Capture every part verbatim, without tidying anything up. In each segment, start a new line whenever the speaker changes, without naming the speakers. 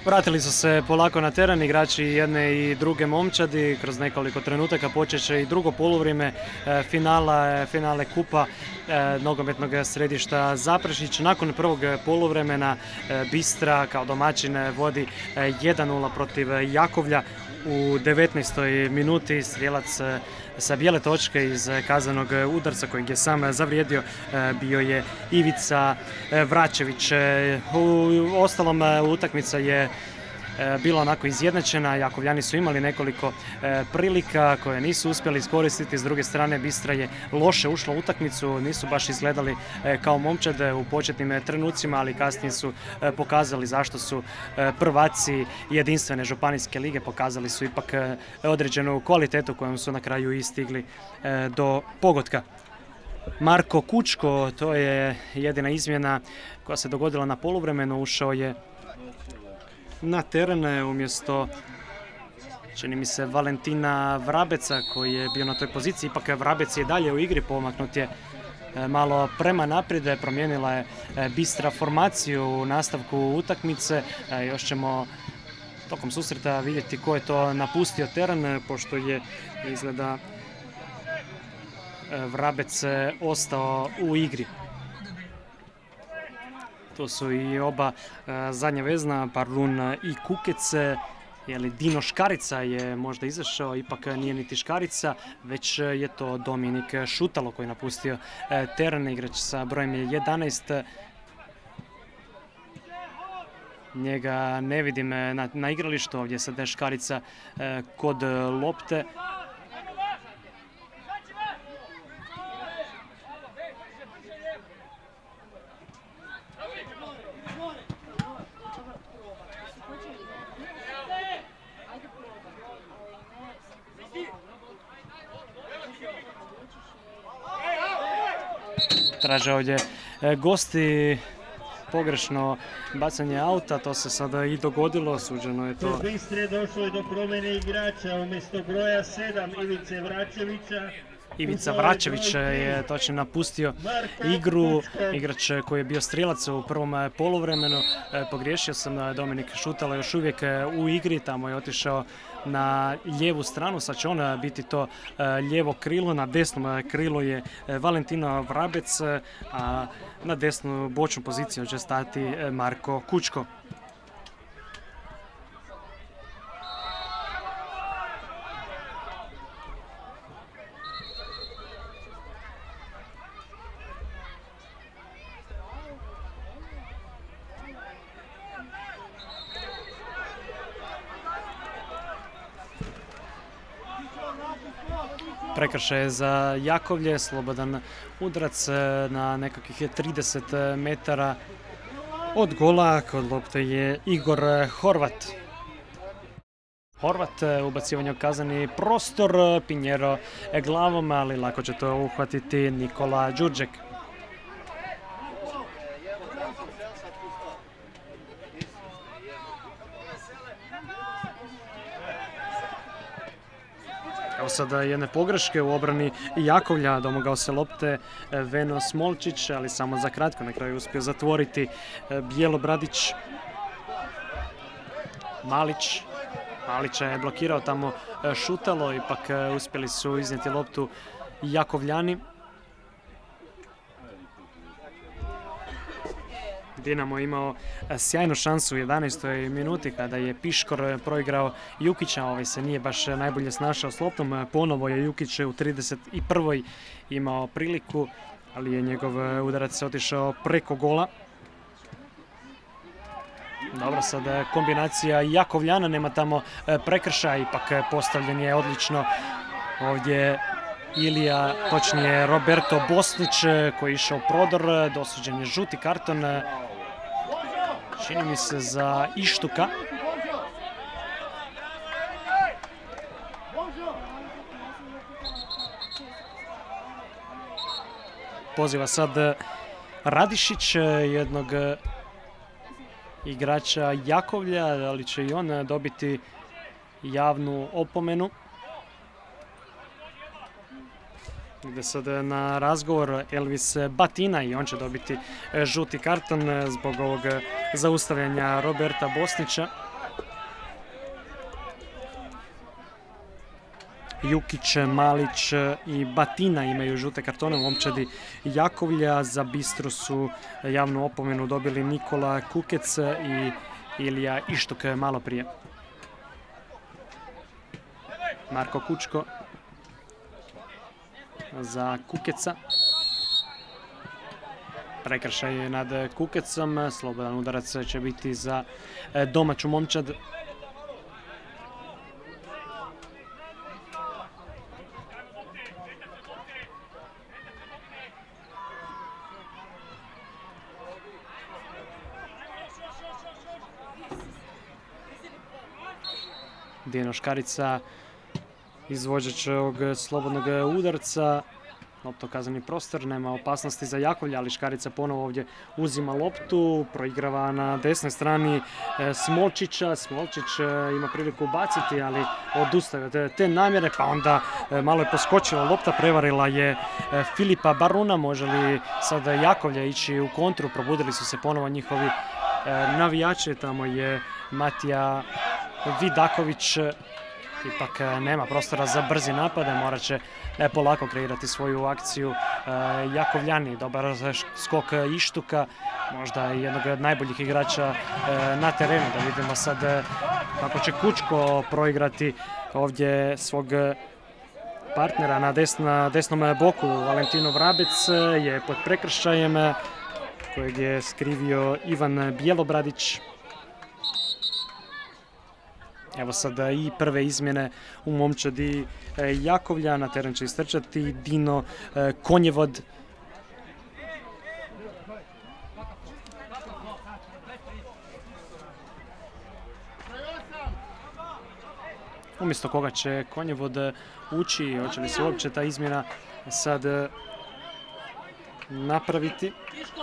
Vratili su se polako na teren, igrači jedne i druge momčadi, kroz nekoliko trenutaka počet će i drugo poluvrijeme finala, finale kupa nogometnog središta Zaprešić. Nakon prvog poluvremena Bistra kao domaćin vodi jedan nula protiv Jakovlja. U devetnaestoj minuti strijelac sa bijele točke iz kazanog udarca kojeg je sam zavrijedio bio je Ivica Vračević. U ostalom utakmica je bila onako izjednačena, Jakovljani su imali nekoliko prilika koje nisu uspjeli iskoristiti, s druge strane Bistra je loše ušla u utakmicu, nisu baš izgledali kao momčad u početnim trenucima, ali kasnije su pokazali zašto su prvaci jedinstvene županijske lige, pokazali su ipak određenu kvalitetu kojom su na kraju i stigli do pogotka. Marko Kučko, to je jedina izmjena koja se dogodila na poluvremenu, ušao je na teren umjesto, čini mi se, Valentina Vrabeca koji je bio na toj poziciji. Ipak Vrabec je dalje u igri, pomaknut je malo prema naprijed, promijenila je Bistra formaciju u nastavku utakmice. Još ćemo tokom susreta vidjeti ko je to napustio teren, pošto je izgleda Vrabec ostao u igri. To su i oba zadnja vezna, Parun i Kukec. Jeli Dino Škarica je možda izašao, ipak nije niti Škarica, već je to Dominik Šutalo koji je napustio teren, igrač sa brojem jedanaest. Njega ne vidim na, na igralištu, ovdje sad je Škarica kod lopte. Traže ovdje gosti pogrešno bacanje auta, to se sada i dogodilo, suđeno je to.
Kod Bistre došlo je do promjene igrača, umjesto broja sedam Ivice Vračevića.
Ivica Vračević je točno napustio igru, igrač koji je bio strijelac u prvom poluvremenu. Pogriješio sam, Dominik Šutalo još uvijek u igri, tamo je otišao na lijevu stranu, sad će on biti to lijevo krilo, na desnom krilu je Valentino Vrabec, a na desnu bočnu poziciju će stati Marko Kučko. Prekršaj za Jakovlje, slobodan udarac na nekakvih trideset metara od gola, kod lopte je Igor Horvat. Horvat ubacivanje u kazani prostor, Pinjero glavom, ali lako će to uhvatiti Nikola Đurđek. Evo sada jedne pogreške u obrani Jakovlja, domogao se lopte Veno Smolčić, ali samo za kratko, na kraju uspio zatvoriti Bjelobradić. Malić, Malića je blokirao tamo Šutalo, ipak uspjeli su iznijeti loptu Jakovljani. Dinamo je imao sjajnu šansu u jedanaestoj minuti kada je Piškor proigrao Jukića, ovaj se nije baš najbolje snašao s loptom. Ponovo je Jukić u trideset prvoj imao priliku, ali je njegov udarac otišao preko gola. Dobro, sad kombinacija Jakovljana, nema tamo prekršaj, ipak postavljen je odlično ovdje Ilija, točnije Roberto Bosnić koji je išao prodor, dosuđen je žuti karton, čini mi se za Ištuka. Poziva sad Radišić, jednog igrača Jakovlja, ali će i on dobiti javnu opomenu. Ide sad na razgovor Elvis Batina i on će dobiti žuti karton zbog ovog zaustavljanja Roberta Bosnića. Jukić, Malić i Batina imaju žute kartone u momčadi Jakovlja. Za Bistru su javnu opomenu dobili Nikola Kukec i Ilija Ištuk malo prije. Marko Kučko za Kukeca. Prekršaj nad Kukecom. Slobodan udarac će biti za domaću momčad. Dino Škarica, izvođač ovog slobodnog udarca. Lopta u kazneni prostor, nema opasnosti za Jakovlja, ali Škarica ponovo ovdje uzima loptu, proigrava na desnoj strani Smolčića. Smolčić ima priliku ubaciti, ali odustaje od te namjere, pa onda malo je poskočila lopta, prevarila je Filipa Baruna. Može li sad Jakovlja ići u kontru? Probudili su se ponovo njihovi navijači, tamo je Matija Vidaković. Ipak nema prostora za brzi napade, morat će polako kreirati svoju akciju Jakovljani. Dobar skok Ištuka, možda i jednog od najboljih igrača na terenu. Da vidimo sad kako će Kučko proigrati ovdje svog partnera na desnom boku. Valentino Vrabec je pod prekršajem kojeg je skrivio Ivan Bjelobradić. Evo sada i prve izmjene u momčadi Jakovlja. Na teren će istrčati Dino Konjevod. Umjesto koga će Konjevod ući, hoće li se uopće ta izmjena sad napraviti.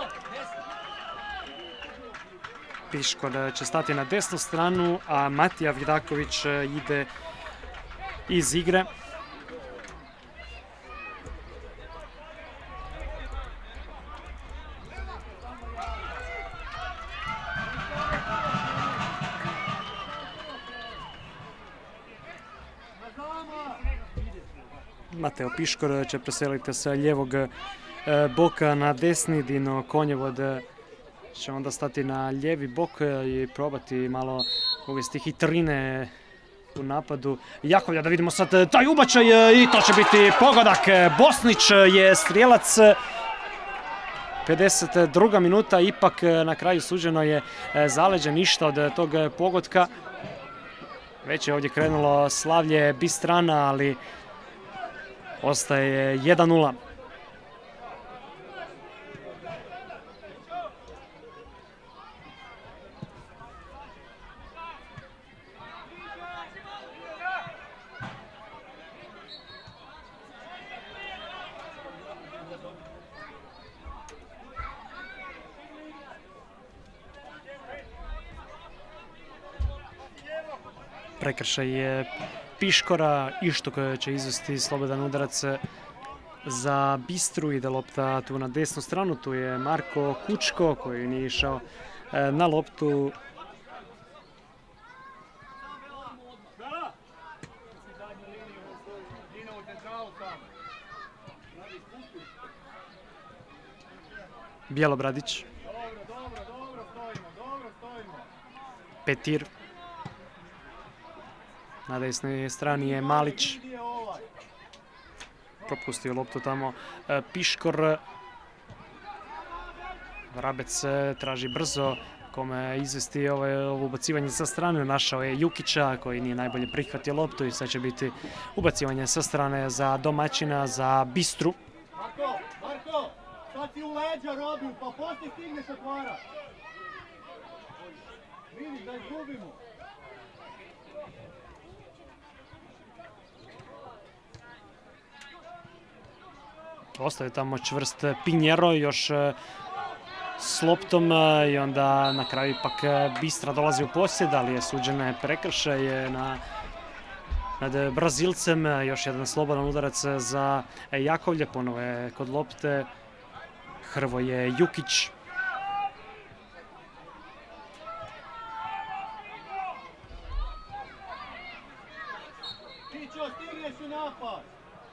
Piškor će stati na desnu stranu, a Matija Vidaković ide iz igre. Mateo Piškor će preseliti sa lijevog boka na desni. Dino Konjevod će onda stati na lijevi bok i probati malo uvesti hitrine u napadu Jakovlja. Da vidimo sad taj ubačaj i to će biti pogodak. Bosnić je strijelac. pedeset druga minuta, ipak na kraju suđeno je zaleđe, ništa od tog pogotka. Već je ovdje krenulo slavlje Bistrana, ali ostaje jedan nula. Prekršaj je Piškora, Ištuk će izvesti slobodan udarac za Bistru. Ide lopta tu na desnu stranu, tu je Marko Kučko koji nije išao na loptu. Bjelobradić. Petir. Na desnoj strani je Malić. Propustio loptu tamo Piškor. Vrabec traži brzo kome izvesti ovo ubacivanje sa strane. Našao je Jukića koji nije najbolje prihvatio loptu i sad će biti ubacivanje sa strane za domaćina, za Bistru.
Marko, Marko, sad ti u leđa robiju, pa poslije stigneš otvara. Vidiš da izgubimo.
Ostaje tamo čvrst Pinjero još s loptom i onda na kraju ipak Bistra dolazi u posjed, ali je suđen prekršaj na, nad Brazilcem. Još jedan slobodan udarac za Jakovlje, ponovo je kod lopte Hrvoje Jukić.
Pićo, stigneš u napad.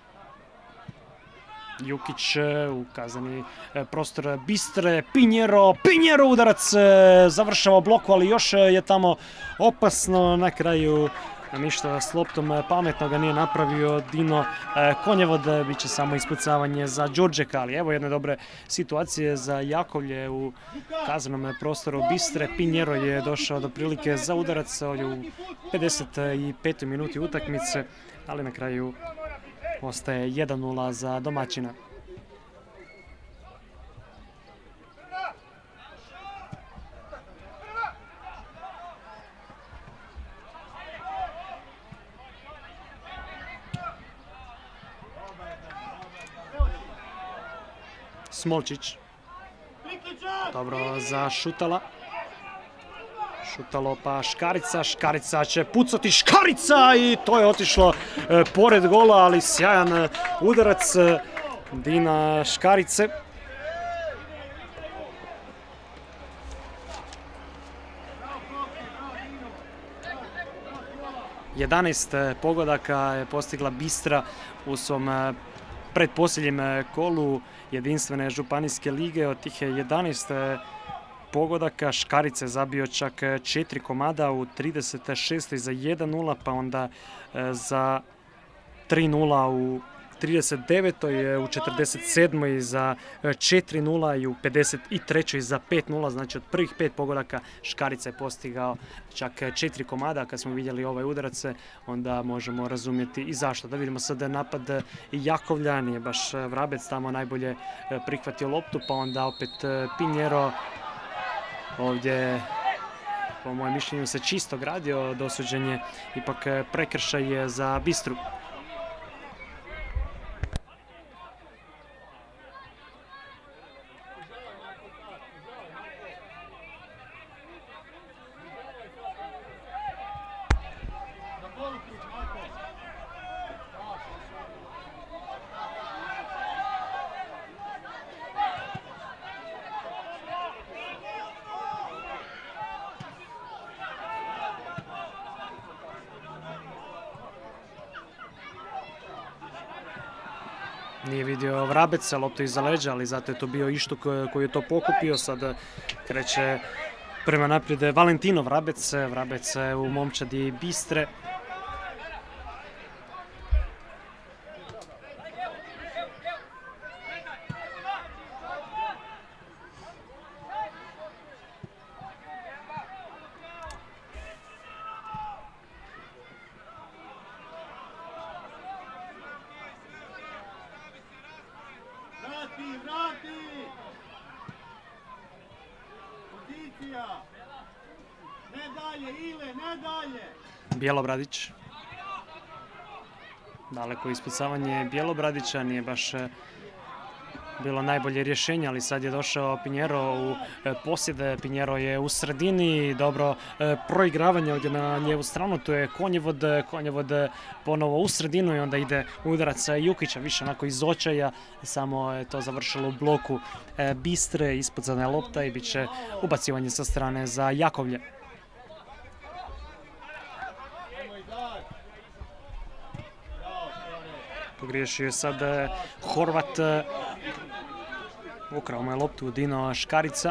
Jukić u kazneni prostor Bistre, Pinjero, Pinjero udarac završava bloku, ali još je tamo opasno na kraju. Ništa s loptom pametnoga nije napravio Dino Konjevod, bit će samo ispucavanje za Đurđeka, ali evo jedne dobre situacije za Jakovlje u kaznenom prostoru Bistre. Pinjero je došao do prilike za udarac ovdje u pedeset petoj minuti utakmice, ali na kraju ostaje jedan nula za domaćina. Smolčić. Dobro za Šutala. Šutalo pa Škarica, Škarica će pucati, Škarica i to je otišlo e, pored gola, ali sjajan udarac e, Dina Škarice. jedanaest pogodaka je postigla Bistra u svom e, predposljednjem kolu jedinstvene županijske lige. Od tih jedanaest pogodaka Škarice zabio čak četiri komada u trideset šestoj za jedan nula, pa onda za tri nula u trideset devetoj, u četrdeset sedmoj za četiri nula i u pedeset trećoj za pet nula. Znači od prvih pet pogodaka Škarica je postigao čak četiri komada. Kad smo vidjeli ovaj udarac, onda možemo razumjeti i zašto. Da vidimo sada napad Jakovlja, nije baš Vrabec tamo najbolje prihvatio loptu, pa onda opet Pinjero. Ovdje, po mojem mišljenju, se čisto gradio, dosuđenje ipak prekršaj za Bistru. Nije vidio Vrabeca, loptu iza leđa, ali zato je to bio Ištuk koji je to pokupio. Sad kreće prema naprijed Valentino Vrabec, Vrabec u momčadi Bistre. Bjelobradić. Daleko ispucavanje Bjelobradića, nije baš bilo najbolje rješenje, ali sad je došao Pinjero u posjed. Pinjero je u sredini, dobro proigravanje ovdje na lijevu stranu, tu je Konjevod, Konjevod ponovo u sredinu i onda ide udarac Jukića, više onako iz očaja, samo je to završilo u bloku Bistre, ispucana je lopta i bit će ubacivanje sa strane za Jakovlje. Pogriješio je sad Horvat, ukrao mu je loptu Dino Škarica.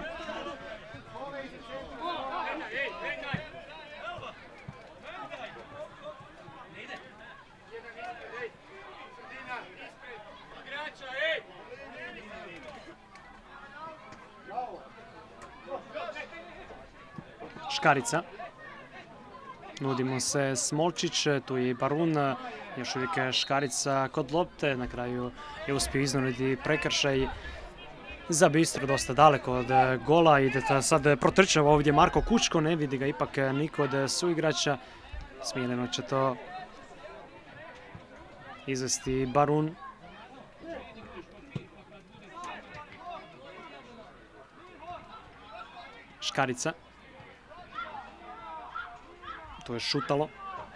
Škarica. Nudi mu se Smolčić, tu je i Barun, još uvijek Škarica kod lopte, na kraju je uspio iznuditi prekršaj za Bistru, dosta daleko od gola. Ide sad protrčava ovdje Marko Kučko, ne vidi ga ipak niko od suigrača. Smiljeno će to izvesti Barun. Škarica. To je Šutalo.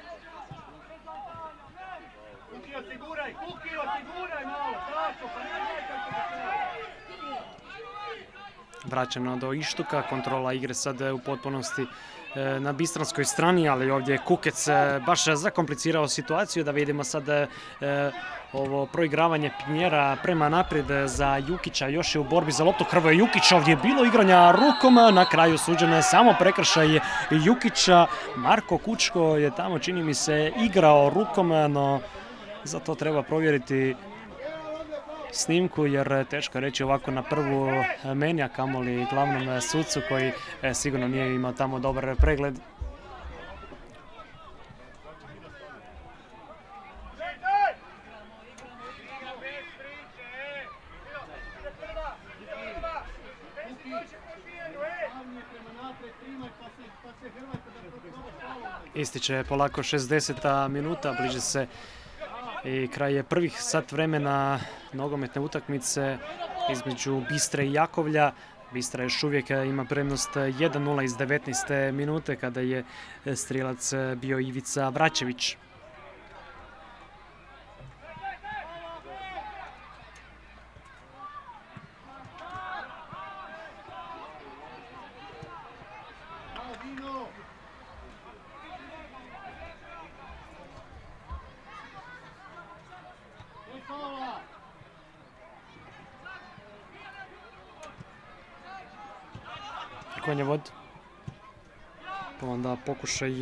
Kuki, osiguraj, Kuki, osiguraj malo, tako, pa nemoj kako da
vraćeno do Ištuka, kontrola igre sad u potpunosti na bistranskoj strani, ali ovdje je Kukec baš zakomplicirao situaciju. Da vidimo sad ovo proigravanje Pinjera prema naprijed za Jukića, još je u borbi za loptu Hrvoje Jukić, ovdje je bilo igranja rukom, na kraju suđen je samo prekršaj Jukića. Marko Kučko je tamo, čini mi se, igrao rukom, no za to treba provjeriti snimku, jer teško je reći ovako na prvu meni, a kamoli glavnom sucu koji e, sigurno nije imao tamo dobar pregled. Ističe polako šezdeseta minuta, bliže se i kraj je prvih sat vremena nogometne utakmice između Bistre i Jakovlja. Bistra još uvijek ima prednost jedan nula iz devetnaeste minute kada je strijelac bio Ivica Vračević. Konjevod, pa onda pokušaj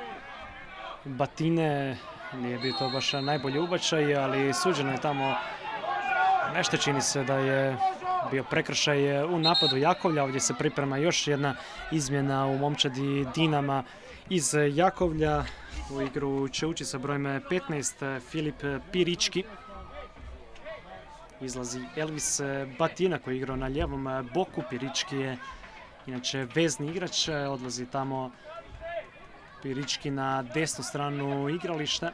Batine, nije bio to baš najbolji ubačaj, ali suđeno je tamo nešto, čini se da je bio prekršaj u napadu Jakovlja. Ovdje se priprema još jedna izmjena u momčadi Dinama iz Jakovlja. U igru će ući sa brojem petnaest Filip Pirički. Izlazi Elvis Batina koji je igrao na lijevom boku. Pirički je inače vezni igrač, odlazi tamo Pirički na desnu stranu igrališta.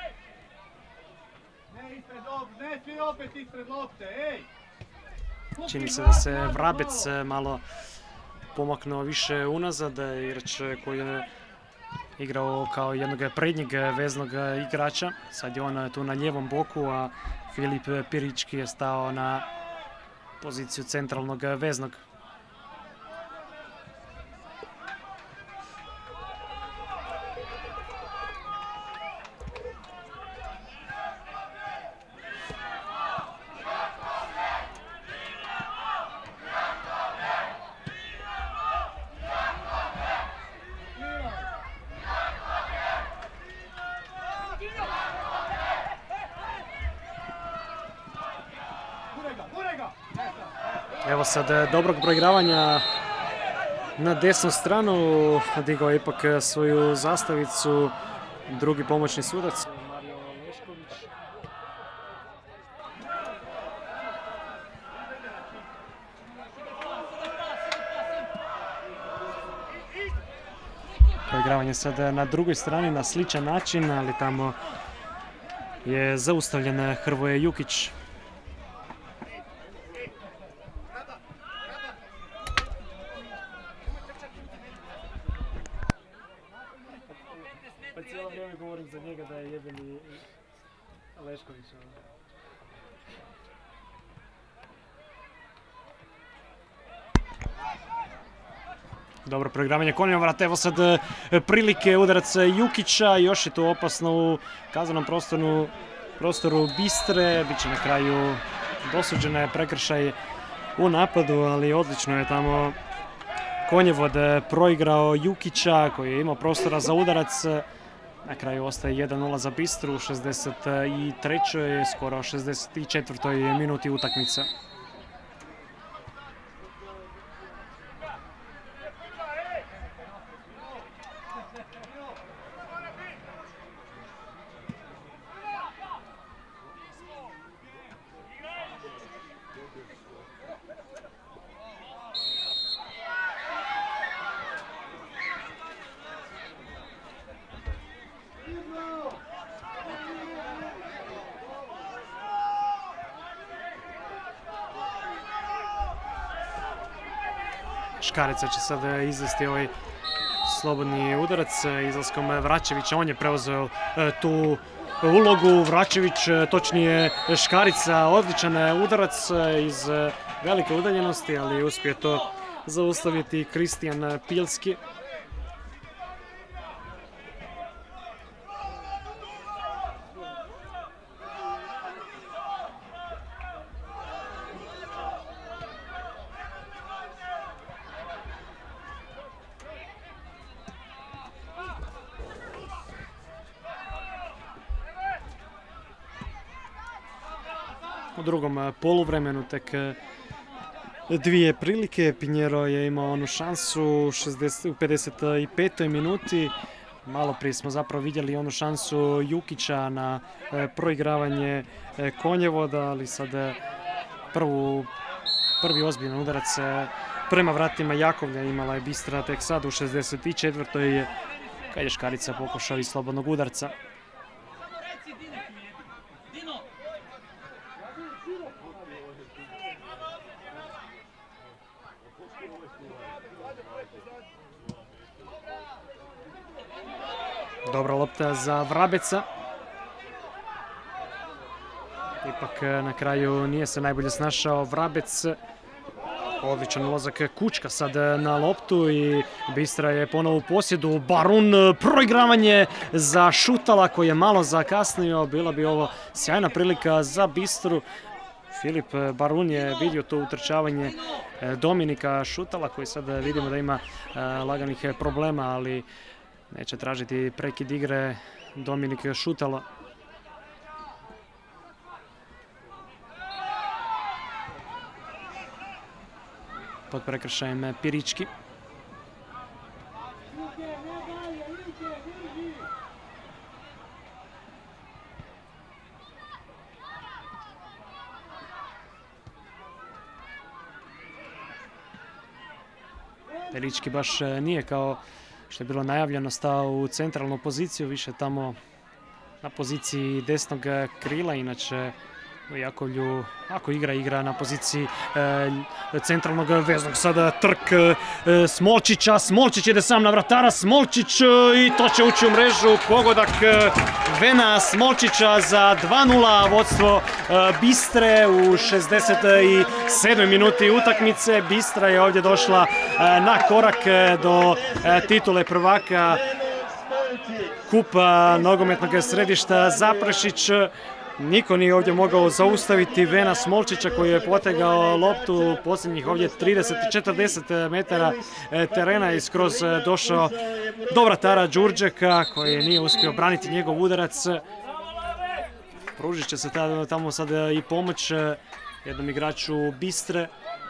Čini se da se Vrabec malo pomaknuo više unazad, igrač koji je igrao kao jednog prednjeg veznog igrača. Sad je on tu na lijevom boku, a Filip Pirički je stao na poziciju centralnog veznog. Evo sad dobrog proigravanja na desnu stranu, digao je ipak svoju zastavicu drugi pomoćni sudac Mario Lešković. Proigravanje sad na drugoj strani na sličan način, ali tamo je zaustavljen Hrvoje Jukić. Pa cijelo vrijeme govorim za njega da je jebeni Lešković. Dobro proigravanje Konjovrata, evo sad prilike udarac Jukića, još je tu opasno u kaznenom prostoru, prostoru Bistre, bit će na kraju dosuđena je prekršaj u napadu, ali odlično je tamo Konjevod proigrao Jukića koji je imao prostora za udarac. Na kraju ostaje jedan nula za Bistru u šezdeset trećoj skoro šezdeset četvrtoj minuti utakmice. Škarica će sad izvesti ovaj slobodni udarac izlaskom Vračevića. On je preuzeo tu ulogu. Vračević, točnije Škarica, odličan udarac iz velike udaljenosti, ali uspije to zaustaviti Kristijan Pilski. U drugom poluvremenu tek dvije prilike. Pinjero je imao onu šansu u pedeset petoj minuti. Malo prije smo zapravo vidjeli onu šansu Jukića na proigravanje Konjevoda, ali sad prvu, prvi ozbiljan udarac prema vratima Jakovlja imala je Bistra tek sad u šezdeset četvrtoj kad je Škarica pokušao iz slobodnog udarca. Dobra lopta za Vrabeca. Ipak na kraju nije se najbolje snašao Vrabec. Odličan ulazak Kučka sad na loptu i Bistra je ponovo u posjedu. Barun, proigravanje za Šutala koji je malo zakasnio. Bila bi ovo sjajna prilika za Bistru. Filip Barun je vidio to utrčavanje Dominika Šutala koji sad vidimo da ima laganih problema, ali neće tražiti prekid igre Dominik Šutalo. Pod prekršajem Pirički. Pirički baš nije kao što je bilo najavljeno stao u centralnu poziciju, više tamo na poziciji desnog krila, inače u Jakovlju, ako igra, igra na poziciji e, centralnog veznog. Sada trk e, Smolčića, Smolčić ide sam na vratara, Smolčić e, i to će ući u mrežu, pogodak e, Vena Smolčića za dva nula, vodstvo e, Bistre u šezdeset sedmoj minuti utakmice. Bistra je ovdje došla e, na korak e, do e, titule prvaka Kupa nogometnog središta Zaprešić. Niko nije ovdje mogao zaustaviti Vena Smolčića koji je potegao loptu posljednjih ovdje trideset do četrdeset metara terena i skroz došao do vratara Đurđeka koji nije uspio braniti njegov udarac. Pružit će se tamo sad i pomoć jednom igraču Bistre.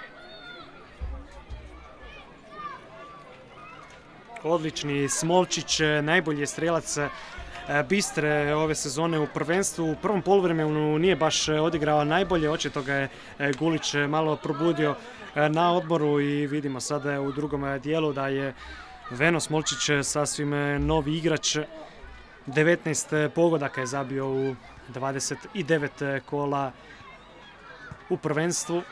Odlični Smolčić, najbolji strelac Bistre ove sezone u prvenstvu. U prvom poluvremenu nije baš odigrao najbolje, očito ga je Gulić malo probudio na odmoru i vidimo sada u drugom dijelu da je Veno Smolčić sasvim novi igrač. devetnaest pogodaka je zabio u dvadeset devet kola u prvenstvu.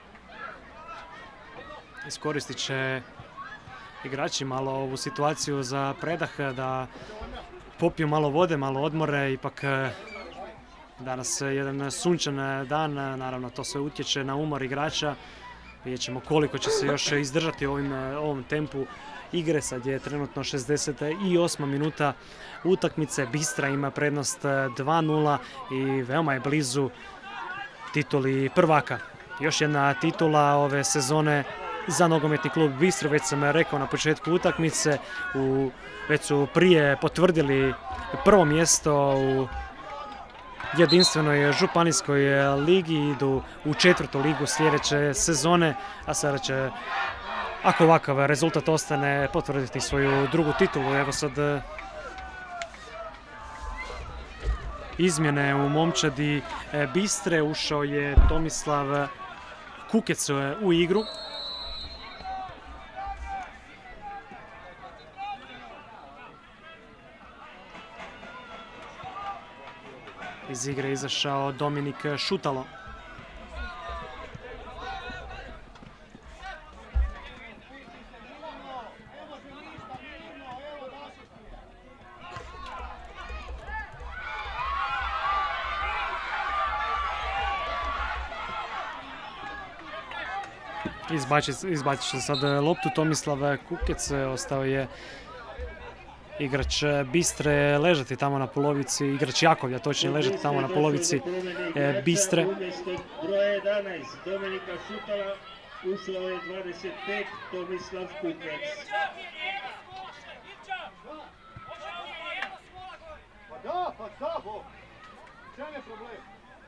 Iskoristit će igrači malo ovu situaciju za predah, da popiju malo vode, malo odmore. Ipak danas jedan sunčan dan, naravno to sve utječe na umor igrača. Vidjet ćemo koliko će se još izdržati u ovim, ovom tempu igre. Sad je trenutno šezdeset osma minuta utakmice. Bistra ima prednost dva nula i veoma je blizu tituli prvaka. Još jedna titula ove sezone za nogometni klub Bistra, već sam rekao na početku utakmice, u, već su prije potvrdili prvo mjesto u jedinstvenoj županijskoj ligi, idu u četvrtu ligu sljedeće sezone, a sada će, ako ovakav rezultat ostane, potvrditi svoju drugu titulu. Evo sad izmjene u momčadi Bistre, ušao je Tomislav Kukec u igru. Iz igre izašao Dominik Šutalo. Izbacit će sad loptu Tomislav Kukec, ostao je igrač Bistre ležati tamo na polovici, igrač Jakovlja točnije ležati tamo na polovici Bistre.
Umjesto broja jedanaest Dominika Šutala ušao je dvadeset pet Tomislav Kukec.
Pa da, pa da, bo. Čem je problem?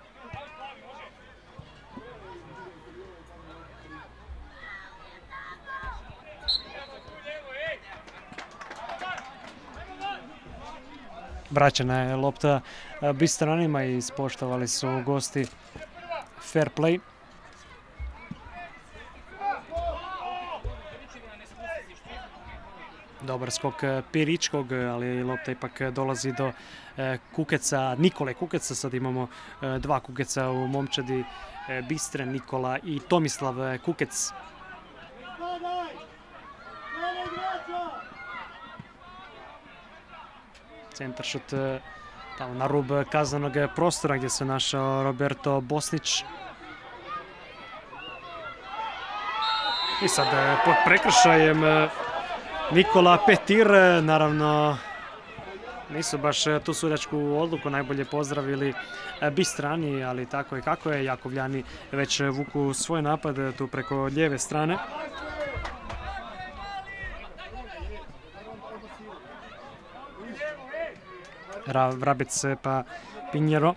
Vraćena je lopta Bistranima i ispoštovali su gosti fair play. Dobar skok Piričkog, ali lopta ipak dolazi do Kukeca, Nikole Kukeca. Sad imamo dva Kukeca u momčadi Bistre, Nikola i Tomislav Kukec. Centaršut tamo na rub kaznenog prostora gdje se našao Roberto Bosnić. I sad pod prekršajem Nikola Petir, naravno nisu baš tu sudačku odluku najbolje pozdravili Bistrani, ali tako i kako je. Jakovljani već vuku svoj napad tu preko lijeve strane. Vrabec pa Pinjero.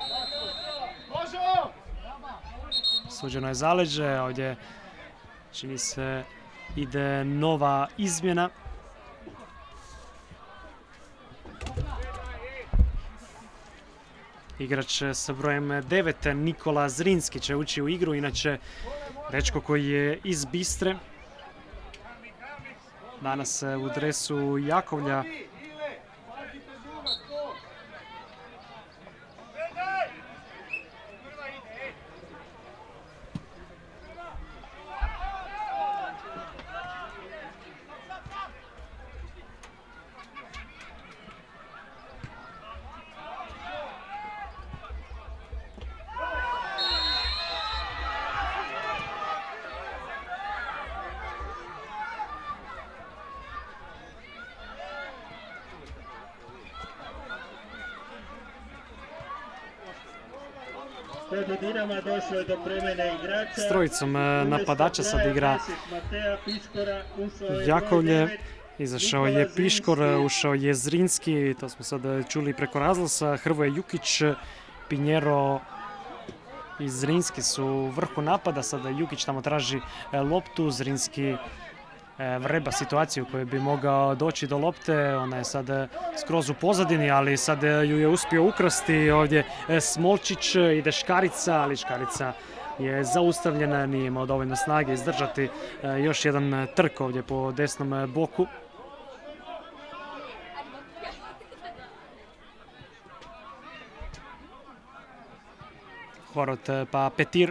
Suđeno je zaleđe, ovdje čini se ide nova izmjena. Igrač sa brojem devet Nikola Zrinski će ući u igru, inače dečko koji je iz Bistre. Danas u dresu Jakovlja. S trojicom napadača sad igra Jakovlje. Izašao je Piškor, ušao je Zrinski, to smo sad čuli preko razglasa. Hrvoje Jukić, Pinjero i Zrinski su u vrhu napada. Sada Jukić tamo traži loptu, Zrinski vreba situaciju koju bi mogao doći do lopte. Ona je sad skroz u pozadini, ali sad ju je uspio ukrasti. Ovdje Smolčić, ide Škarica, ali Škarica je zaustavljena, nije imao dovoljno snage izdržati još jedan trk ovdje po desnom boku. Horvat pa Petir.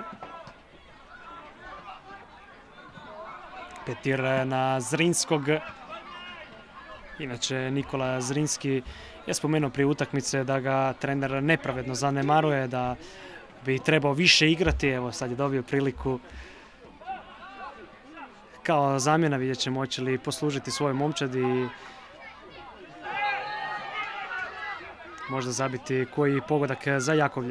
Petir na Zrinskog. Inače Nikola Zrinski je spomenuo prije utakmice da ga trener nepravedno zanemaruje, da bi trebao više igrati. Evo sad je dobio priliku kao zamjena, vidjet ćemo hoće li poslužiti svoj momčadi i možda zabiti koji pogodak za Jakovlje.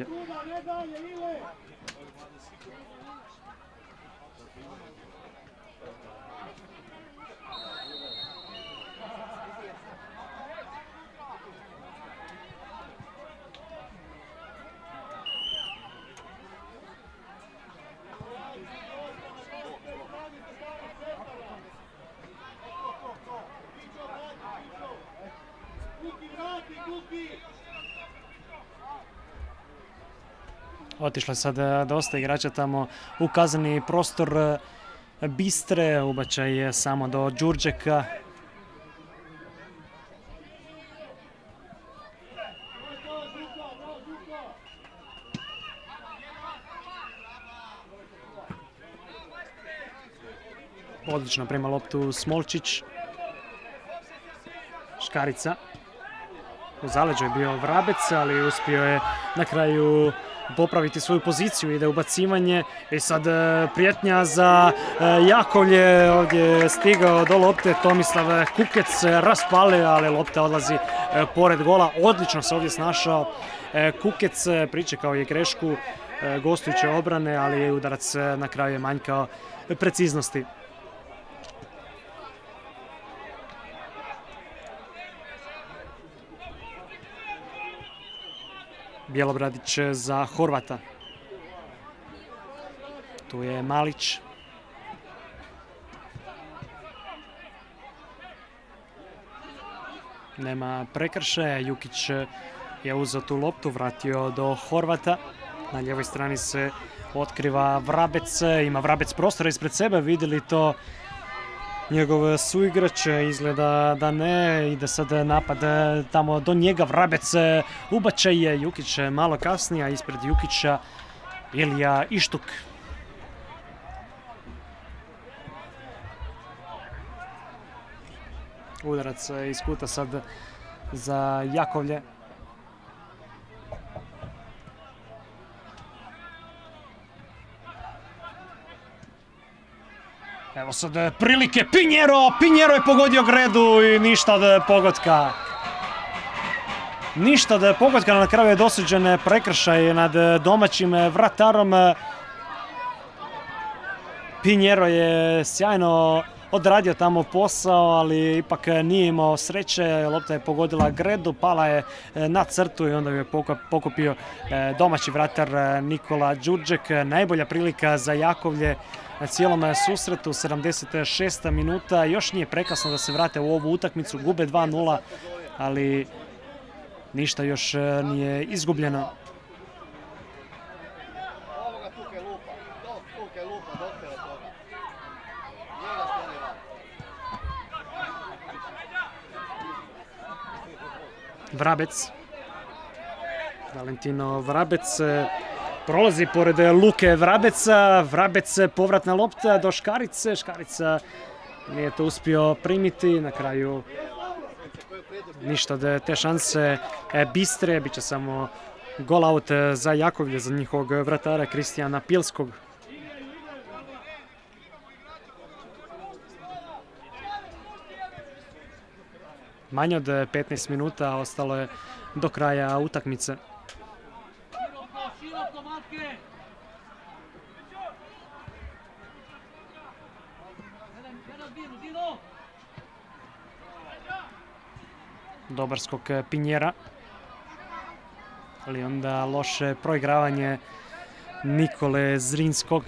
Otišlo je sad dosta igrača tamo u kazneni prostor Bistre, ubačaj je samo do Đurđeka. Odlično prima loptu Smolčić. Škarica. U zaleđu je bio Vrabec, ali uspio je na kraju popraviti svoju poziciju, ide ubacivanje i sad prijetnja za Jakovlje, ovdje je stigao do lopte Tomislav Kukec, raspalio, ali lopta odlazi pored gola, odlično se ovdje snašao Kukec, pričekao je grešku gostujuće obrane, ali je udarac na kraju je manjkao preciznosti. Bjelobradić za Horvata. Tu je Malić. Nema prekršaja. Jukić je uzeo tu loptu, vratio do Horvata. Na lijevoj strani se otkriva Vrabec. Ima Vrabec prostora ispred sebe. Vidjeli to njegov suigrač, izgleda da ne, ide sad napad tamo do njega, Vrabec ubačaj je, Jukić malo kasnije, a ispred Jukića Ilija Ištuk. Udarac iz kuta sad za Jakovlje. Evo sad prilike, Pinjero, Pinjero je pogodio gredu i ništa od pogotka. Ništa od pogotka, na kraju je dosuđen prekršaj nad domaćim vratarom. Pinjero je sjajno odradio tamo posao, ali ipak nije imao sreće. Lopta je pogodila gredu, pala je na crtu i onda je pokupio domaći vratar Nikola Đurđek. Najbolja prilika za Jakovlje na cijelom susretu, sedamdeset šesta minuta. Još nije prekasno da se vrate u ovu utakmicu, gube dva nula, ali ništa još nije izgubljeno. Vrabec. Valentino Vrabec prolazi pored Luke Vrabeca. Vrabec povratna lopta do Škarice. Škarica nije to uspio primiti. Na kraju ništa od te šanse Bistre. Biće samo gol out za Jakovlje, za njihovog vratara Kristijana Pilskog. Manje od petnaest minuta ostalo je do kraja utakmice. Dobar skok Pinjera, ali onda loše proigravanje Nikole Zrinskog.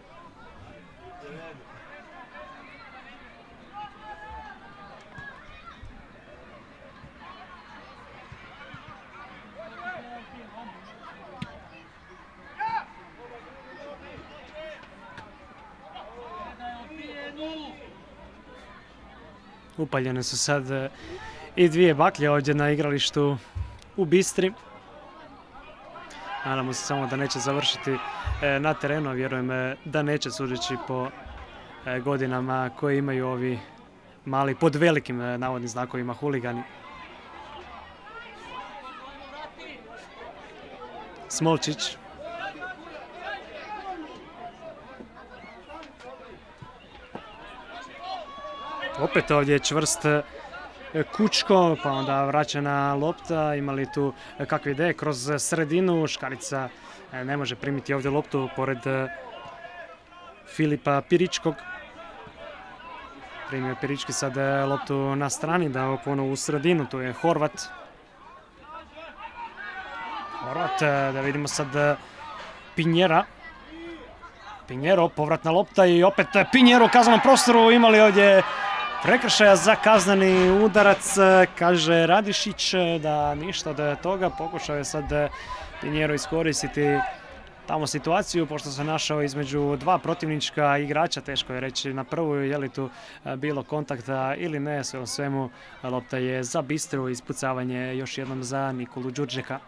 Upaljene su sad i dvije baklje ovdje na igralištu u Bistri. Nadamo se samo da neće završiti na terenu, vjerujem da neće, sudeći po godinama koje imaju ovi mali, pod velikim navodnim znakovima, huligani. Smolčić. Opet ovdje je čvrst Kučko, pa onda vraćena lopta. Imali tu kakve ideje kroz sredinu. Škarica ne može primiti ovdje loptu pored Filipa Piričkog. Primio Pirički sad loptu na strani, dao ponovo u sredinu. Tu je Horvat. Horvat, da vidimo sad Pinjera. Pinjero, povratna lopta i opet Pinjero u kaznenom prostoru. Imali ovdje prekršaja za kazneni udarac, kaže Radišić da ništa od toga. Pokušao je sad Pinjero iskoristiti tamo situaciju, pošto se našao između dva protivnička igrača. Teško je reći na prvu je li tu bilo kontakta ili ne. Sve u svemu lopta je za Bistru, ispucavanje još jednom za Nikolu Đurđeka.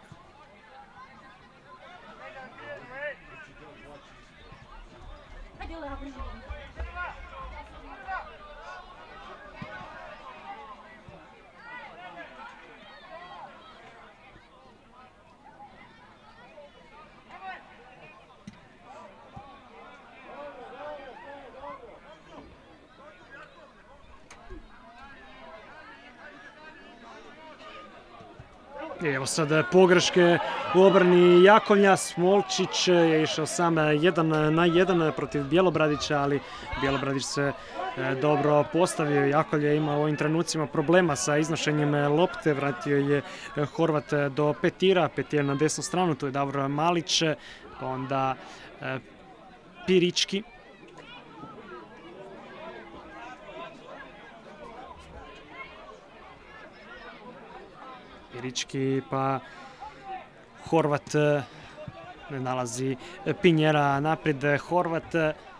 Evo sad pogreške u obrani Jakovlja. Smolčić je išao sam jedan na jedan protiv Bjelobradića, ali Bjelobradić se dobro postavio. Jakovlje je imao u ovim trenucima problema sa iznošenjem lopte. Vratio je Horvat do Petira. Petir na desnu stranu, tu je Davor Malić, pa onda Pirički. Pirički, pa Horvat ne nalazi Pinjera naprijed. Horvat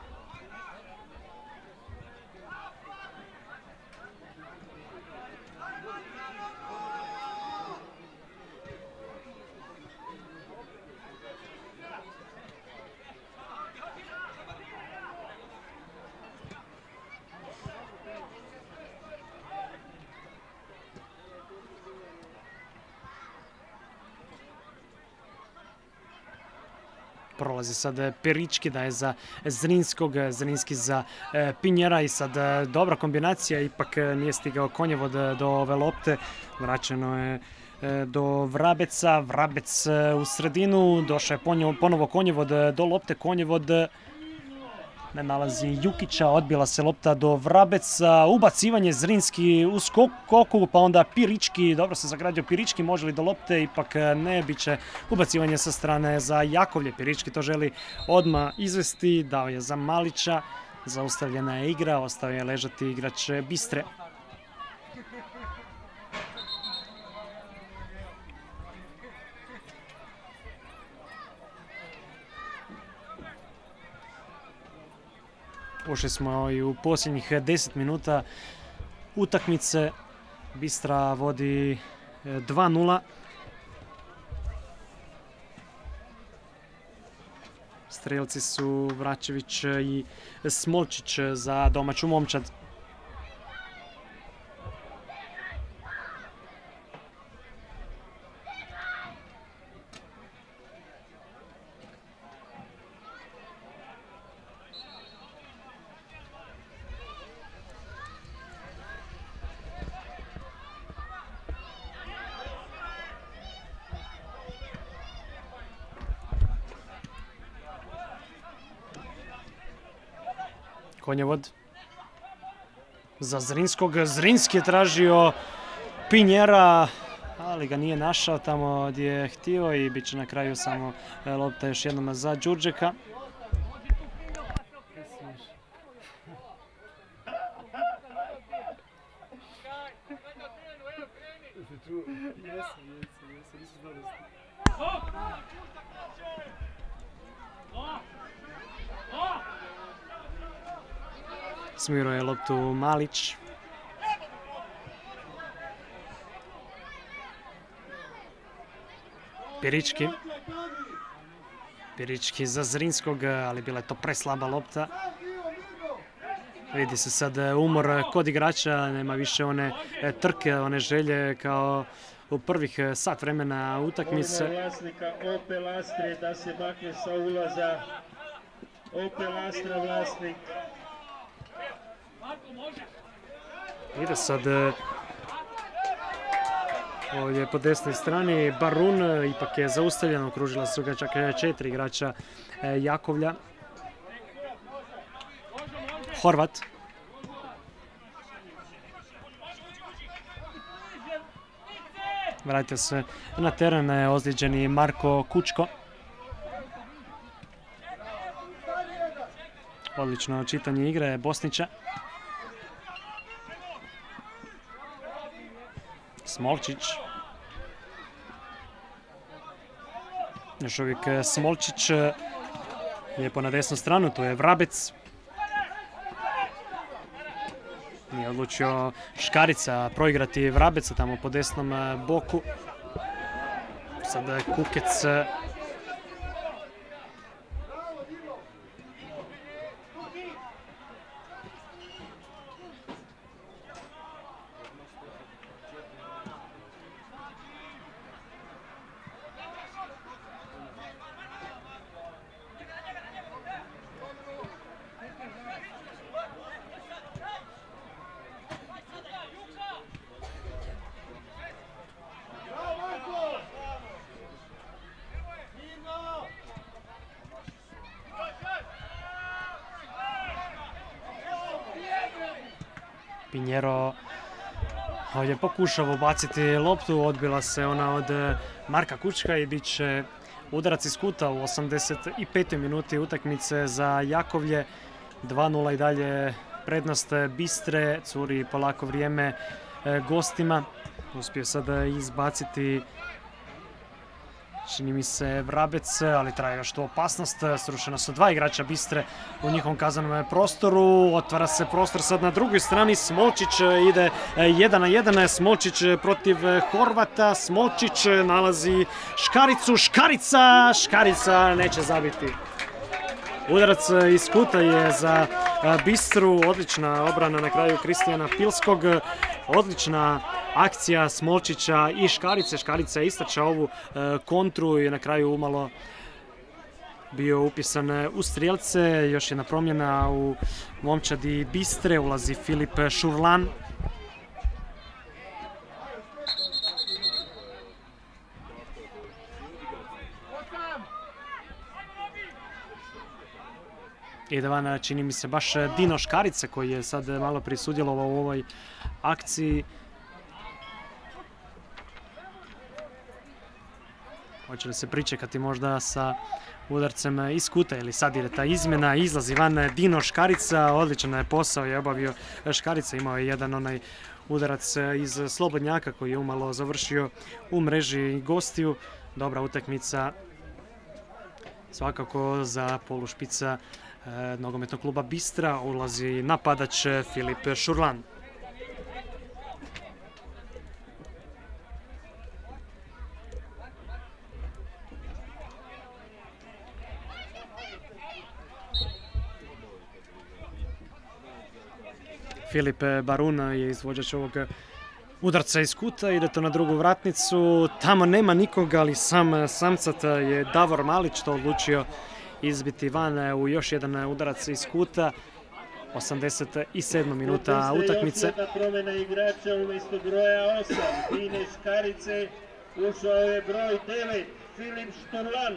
prolazi sad Pirički, daje za Zrinskog, Zrinski za Pinjera i sad dobra kombinacija, ipak nije stigao Konjevod do ove lopte, vraćeno je do Vrabeca, Vrabec u sredinu, došao je ponovo Konjevod do lopte, Konjevod ne nalazi Jukića, odbila se lopta do Vrabeca, ubacivanje Zrinski u skoku, pa onda Pirički, dobro se zagradio Pirički, može li do lopte, ipak ne, bit će ubacivanje sa strane za Jakovlje. Pirički to želi odmah izvesti, dao je za Malića, zaustavljena je igra, ostao je ležati igrač Bistre. Ušli smo i u posljednjih deset minuta utakmice. Bistra vodi dva nula. Strelci su Vračević i Smolčić za domaću momčad. Konjevod za Zrinskog. Zrinski je tražio Pinjera, ali ga nije našao tamo gdje je htio i bit će na kraju samo lopta još jednom za Đurđeka. Smirao je loptu Malić. Pirički. Pirički za Zrinskog, ali bila je to preslaba lopta. Vidi se sad umor kod igrača, nema više one trke, one želje kao u prvih sat vremena utakmice.
Molim vlasnika Opel Astre da se makne sa ulaza. Opel Astra vlasnik.
Ide sad ovdje po desnoj strani Barun, ipak je zaustavljeno, okružila su ga čak četiri igrača Jakovlja. Horvat. Vratio se na teren ozlijeđeni Marko Kučko. Odlično čitanje igre Bosnića. Smolčić. Još uvijek Smolčić. Lijepo na desnu stranu, tu je Vrabec. Nije odlučio Škarica proigrati Vrabeca tamo po desnom boku. Sada Kukec. Pinjero ovdje pokušava ubaciti loptu, odbila se ona od Marka Kučka i bit će udarac iz kuta u osamdeset petoj minuti utakmice za Jakovlje. dva nula i dalje prednost Bistre, curi polako vrijeme gostima. Uspio sada izbaciti, čini mi se, Vrabec, ali traje još tu opasnost. Srušena su dva igrača Bistre u njihovom kazanom prostoru. Otvara se prostor sad na drugoj strani. Smolčić ide jedan na jedan. Smolčić protiv Horvata. Smolčić nalazi Škaricu. Škarica! Škarica neće zabiti. Udarac iz kuta je za Bistru. Odlična obrana na kraju Kristijana Pilskog. Odlična akcija Smolčića i Škarice. Škarica je istračao ovu kontru i na kraju umalo bio upisan u strijelce. Još jedna promjena u momčadi Bistre. Ulazi Filip Šurlan. Ide van, čini mi se, baš Dino Škarice koji je sad malo prije sudjelovao u ovoj akciji. Hoće li se pričekati možda sa udarcem iz kuta ili sad ide ta izmjena, izlazi van Dino Škarica, odličan posao je obavio Škarica, imao je jedan onaj udarac iz slobodnjaka koji je umalo završio u mreži gostiju. Dobra utakmica svakako za polušpica nogometnog kluba Bistra. Ulazi napadač Filip Šurlan. Filip Barun je izvođač ovog udarca iz kuta, ide to na drugu vratnicu, tamo nema nikoga, ali sam samcat je Davor Malić to odlučio izbiti van u još jedan udarac iz kuta. osamdeset sedma minuta utakmice.
Još jedna promjena igrača umjesto broja osam, Dine Škarice, ušao je broj devet, Filip Šturlan.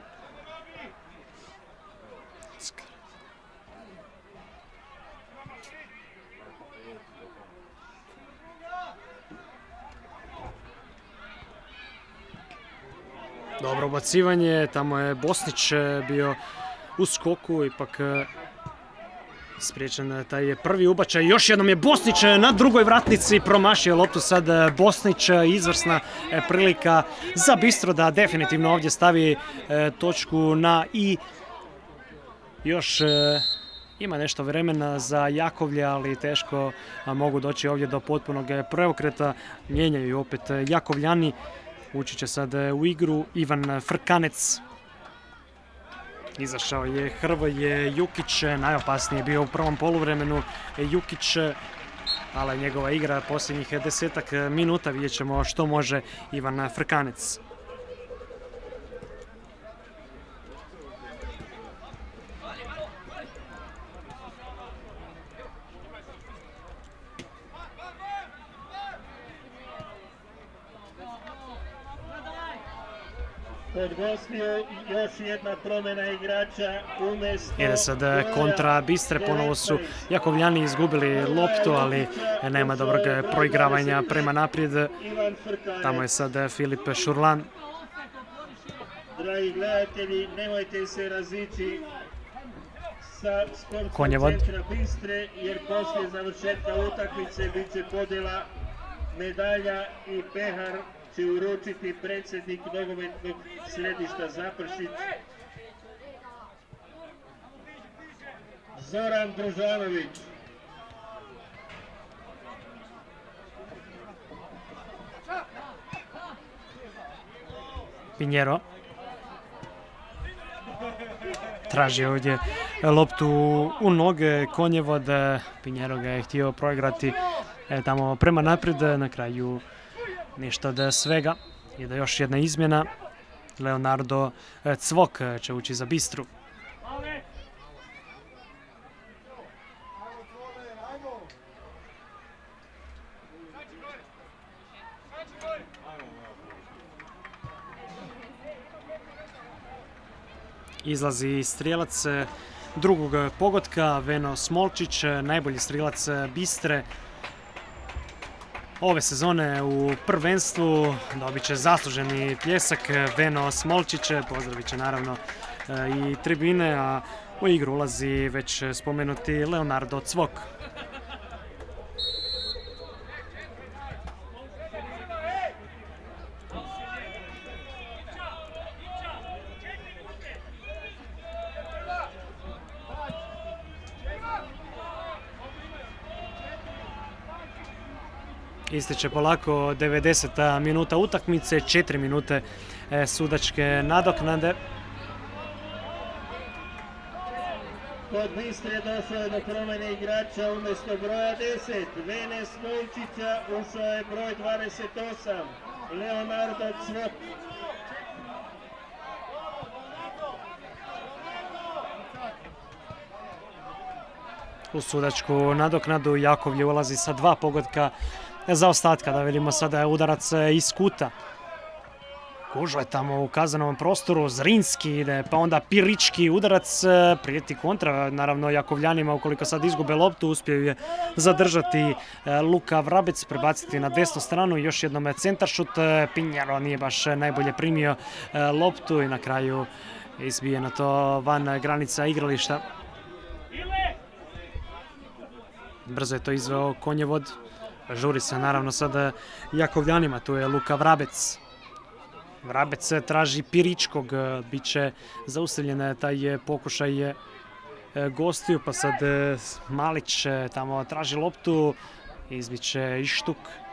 Dobro ubacivanje, tamo je Bosnić bio u skoku, ipak spriječen taj je prvi ubačaj. Još jednom je Bosnić na drugoj vratnici, promašio loptu sad Bosnić, izvrsna prilika za Bistro da definitivno ovdje stavi točku na i. Još ima nešto vremena za Jakovlje, ali teško mogu doći ovdje do potpunog preokreta. Mijenjaju opet Jakovljani. Ući će sad u igru Ivan Frkanec. Izašao je Hrvoje Jukić, najopasniji je bio u prvom poluvremenu Jukić, ali njegova igra posljednjih desetak minuta, vidjet ćemo što može Ivan Frkanec.
Od gostiju još jedna promjena igrača umjesto...
Ide sad kontra Bistre, ponovo su Jakovljani izgubili loptu, ali nema dobrog proigravanja prema naprijed. Tamo je sad Filip Šurlan.
Dragi gledatelji, nemojte se razići sa sportskog
Konjevod.
centra Bistre, jer poslije završetka utakmice bit će podjela medalja i pehar će uručiti predsjednik nogometnog središta Zapršić Zoran Družanović.
Pinjero traži ovdje loptu u noge Konjevod. Pinjero ga je htio proigrati tamo prema naprijed, na kraju ništa od svega. Ide još jedna izmjena. Leonardo Cvok će ući za Bistru. Izlazi strijelac drugog pogotka, Veno Smolčić, najbolji strijelac Bistre ove sezone u prvenstvu. Dobit će zasluženi pljesak Veno Smolčić, pozdravit će naravno i tribine, a u igru ulazi već spomenuti Leonardo Cvok. Ističe polako devedeseta minuta utakmice, četiri minute sudačke nadoknade.
Kod Bistre došao je do promjene igrača, umjesto broja deset Vene Smolčića ušao je broj dvadeset osam Leonardo Cvok.
U sudačku nadoknadu Jakovlje ulazi sa dva pogotka zaostatka. Da vidimo sada je udarac iz kuta. Gužva je tamo u kaznenom prostoru, Zrinski ide, pa onda Pirički udarac, prijeti kontra, naravno Jakovljanima ukoliko sad izgube loptu, uspiju je zadržati Luka Vrabec, prebaciti na desnu stranu, još jednom centaršut, Pinjero nije baš najbolje primio loptu i na kraju izbije na to van granica igrališta. Brzo je to izveo Konjevod, žuri se naravno sad Jakovljanima, tu je Luka Vrabec. Vrabec traži Piričkog, bit će zaustavljen taj pokušaj gostiju, pa sad Malić tamo traži loptu, izbit će Ištuk.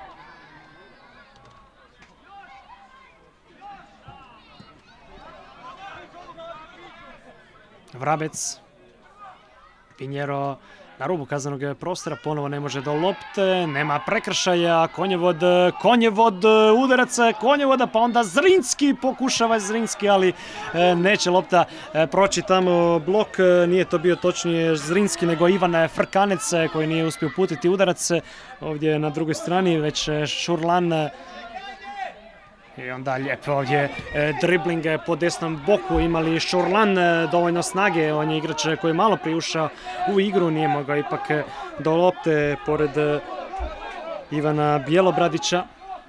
Vrabec, Pinjero na rubu kaznenog prostora, ponovo ne može do lopte, nema prekršaja, Konjevod, Konjevod, udarac Konjevoda, pa onda Zrinski, pokušava Zrinski, ali neće lopta proći tamo blok, nije to bio točnije Zrinski, nego Ivan Frkanec koji nije uspio putiti udarac, ovdje na drugoj strani već Šurlan. I onda lijepo ovdje dribling po desnom boku, imali Šurlan dovoljno snage, on je igrač koji je malo prije ušao u igru, nije mogao ipak do lopte pored Ivana Bjelobradića.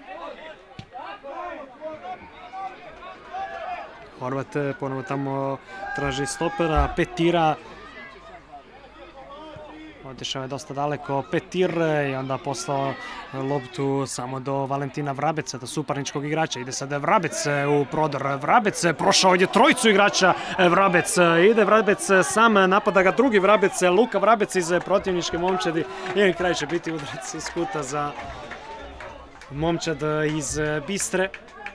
Horvat ponovo tamo traži stopera, Petira. Otišao je dosta daleko Petir i onda poslao loptu samo do Valentina Vrabeca, do suparničkog igrača. Ide sada Vrabec u prodor. Vrabec prošao ovdje trojicu igrača. Vrabec ide, Vrabec sam, napada ga drugi Vrabec, Luka Vrabec iz protivničke momčadi. I kraj će biti udarac iz kuta za momčad iz Bistre.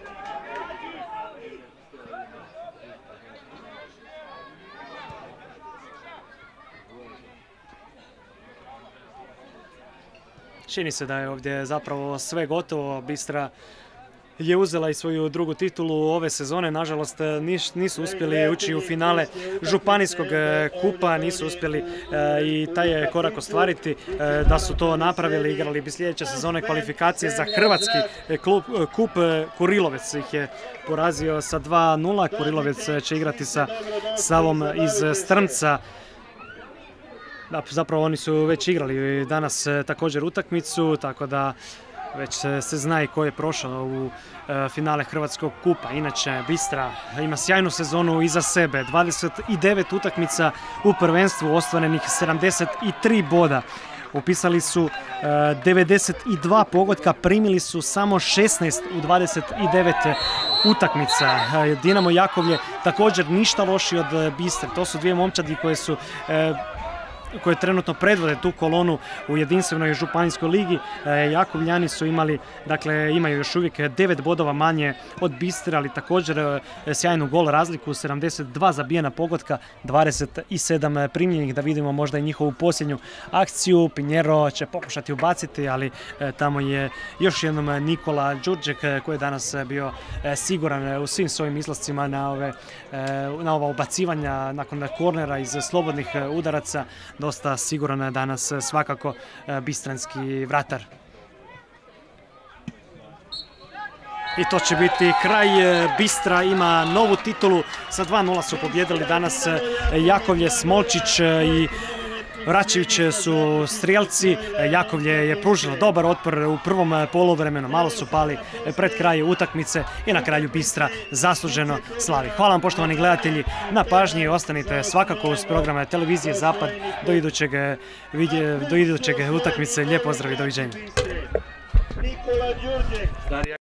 Čini se da je ovdje zapravo sve gotovo. Bistra je uzela i svoju drugu titulu ove sezone. Nažalost nisu uspjeli ući u finale županijskog kupa, nisu uspjeli i taj korak ostvariti. Da su to napravili, igrali bi sljedeće sezone kvalifikacije za hrvatski kup. Kurilovec ih je porazio sa dva nula. Kurilovec će igrati sa Savom iz Strmca. Da, zapravo oni su već igrali danas također utakmicu, tako da već se zna i ko je prošao u finale Hrvatskog kupa. Inače, Bistra ima sjajnu sezonu iza sebe, dvadeset devet utakmica u prvenstvu, ostvarenih sedamdeset tri boda. Upisali su devedeset dva pogotka, primili su samo šesnaest u dvadeset devet utakmica. Dinamo Jakovlje također ništa loši od Bistre, to su dvije momčadi koje su koje trenutno predvode tu kolonu u jedinstvenoj županijskoj ligi. Jakovljani su imali, dakle imaju još uvijek devet bodova manje od Bistre, ali također sjajnu gol razliku, sedamdeset dva zabijena pogotka, dvadeset sedam primljenih. Da vidimo možda i njihovu posljednju akciju. Pinjero će pokušati ubaciti, ali tamo je još jednom Nikola Đurđek koji je danas bio siguran u svim svojim izlascima na, ove, na ova ubacivanja nakon kornera iz slobodnih udaraca. Dosta siguran je danas svakako bistranski vratar. I to će biti kraj. Bistra ima novu titulu. Sa dva nula su pobjedili danas Jakovlje. Smolčić i Vraćević su strijelci, Jakovlje je pružilo dobar otpor u prvom poluvremenu, malo su pali pred kraj utakmice i na kraju Bistra zasluženo slavi. Hvala vam poštovani gledatelji na pažnji i ostanite svakako uz programe televizije Zapad do idućeg, do idućeg utakmice. Lijep pozdrav i doviđenja.